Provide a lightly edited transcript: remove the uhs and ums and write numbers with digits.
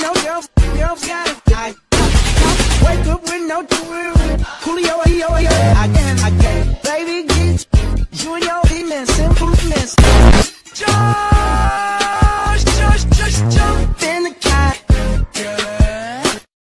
girls got it. I wake up with no jewelry. Coolio, I